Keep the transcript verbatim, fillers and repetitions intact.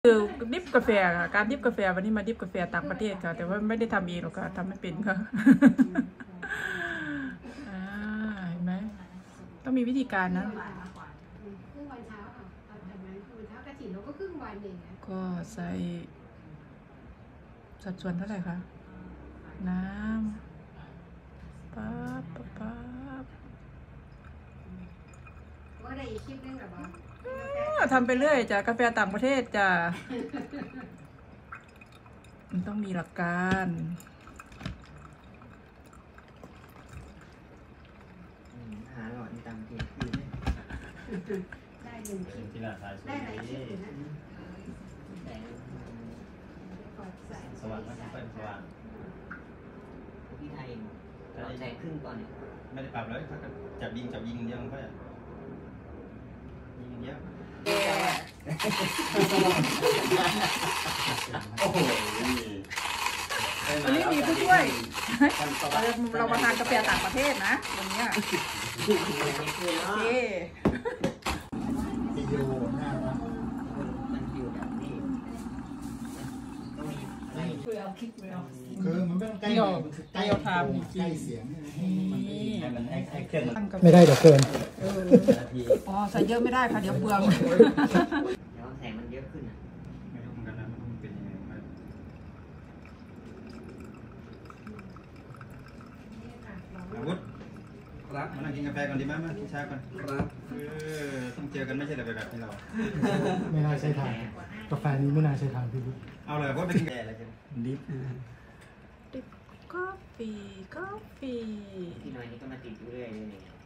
คือดิบกาแฟค่ะการดิบกาแฟวันนี้มาดิบกาแฟต่างประเทศค่ะแต่ว่าไม่ได้ทำเองหรอกค่ะทำไม่เป็นค่ะอ่าเห็นไหมต้องมีวิธีการนะครึ่งวันเช้าค่ะตอนทำงานครึ่งวันเช้ากระถิ่นเราก็ครึ่งวันเองนะก็ใส่สัดส่วนเท่าไหร่คะน้ำปั๊บปั๊บปั๊บว่าได้คลิปนึงหรอบ้างทำไปเรื่อยจ้ะกาแฟต่างประเทศจ้ะมันต้องมีหลักการหาหลอดตามเกณฑ์ได้หนึ่งคลิปได้หลายคลิปอยู่นะสว่างก็เป็นสว่างพี่ไทยเราแทงครึ่งก่อนเนี่ยไม่ได้ปรับเลยจับยิงจับยิงเดียวก็ยิงเดียวโอ้โหวันนี้มีผู้ช่วยเรามาทานกาแฟต่างประเทศนะวันนี้โอเควิดีโอหน้าว่ามันอยู่แบบนี้ต้องมีไม่คือเอาคลิปไปเอาคือมันไม่ต้องใกล้มันคือใกล้ใกล้เสียงให้มันให้ให้เครื่องไม่ได้เดี๋ยวเกินอ๋อใส่เยอะไม่ได้ค่ะเดี๋ยวเปลืองเดี๋ยวแสงมันเยอะขึ้นอ่ะไม่รู้เหมือนกันนะมันเป็นยังไงอาวุธครับมานั่งกินกาแฟก่อนดีไหมมากินชาก่อนครับเออต้องเจอกันไม่ใช่แต่แบบที่เราไม่น่าใช่ทางกาแฟนี้ไม่น่าใช่ทางพี่เอาเลยว่าเป็นแก่อะไรกันดิฟดิฟกาแฟกาแฟพี่น้อยนี่ก็มาติดอยู่เรื่อยเลย